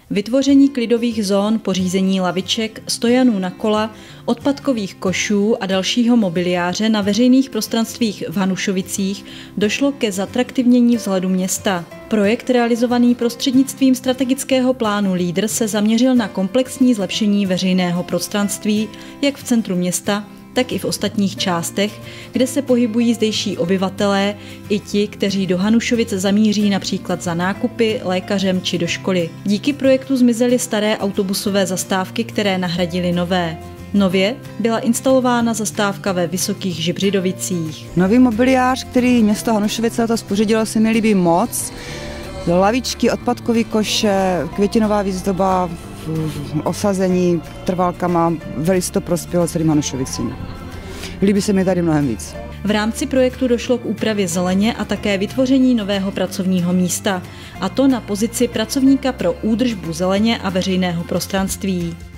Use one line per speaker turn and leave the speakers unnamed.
Vytvoření klidových zón, pořízení laviček, stojanů na kola, odpadkových košů a dalšího mobiliáře na veřejných prostranstvích v Hanušovicích došlo ke zatraktivnění vzhledu města. Projekt realizovaný prostřednictvím strategického plánu LEADER se zaměřil na komplexní zlepšení veřejného prostranství jak v centru města, tak i v ostatních částech, kde se pohybují zdejší obyvatelé, i ti, kteří do Hanušovic zamíří například za nákupy, lékařem či do školy. Díky projektu zmizely staré autobusové zastávky, které nahradily nové. Nově byla instalována zastávka ve Vysokých Žibřidovicích.
Nový mobiliář, který město Hanušovice letos pořídilo, se mi líbí moc. Lavičky, odpadkový koše, květinová výzdoba, osazení trvalkama, velice to prospělo celým Hanušovicím. Líbí se mi tady mnohem víc.
V rámci projektu došlo k úpravě zeleně a také vytvoření nového pracovního místa, a to na pozici pracovníka pro údržbu zeleně a veřejného prostranství.